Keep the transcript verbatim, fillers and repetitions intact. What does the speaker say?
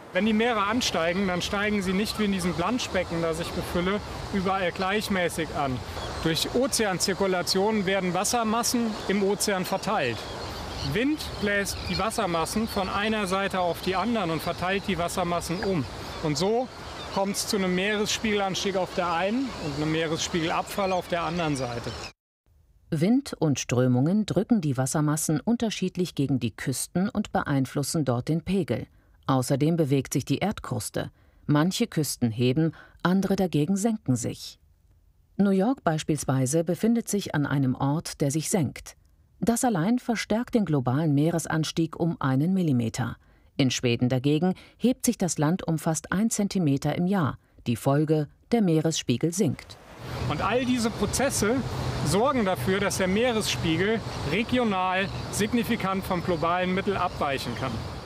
Wenn die Meere ansteigen, dann steigen sie nicht wie in diesem Planschbecken, das ich befülle, überall gleichmäßig an. Durch Ozeanzirkulation werden Wassermassen im Ozean verteilt. Wind bläst die Wassermassen von einer Seite auf die anderen und verteilt die Wassermassen um. Und so kommt es zu einem Meeresspiegelanstieg auf der einen und einem Meeresspiegelabfall auf der anderen Seite. Wind und Strömungen drücken die Wassermassen unterschiedlich gegen die Küsten und beeinflussen dort den Pegel. Außerdem bewegt sich die Erdkruste. Manche Küsten heben, andere dagegen senken sich. New York beispielsweise befindet sich an einem Ort, der sich senkt. Das allein verstärkt den globalen Meeresanstieg um einen Millimeter. In Schweden dagegen hebt sich das Land um fast ein Zentimeter im Jahr. Die Folge: der Meeresspiegel sinkt. Und all diese Prozesse sorgen dafür, dass der Meeresspiegel regional signifikant vom globalen Mittel abweichen kann.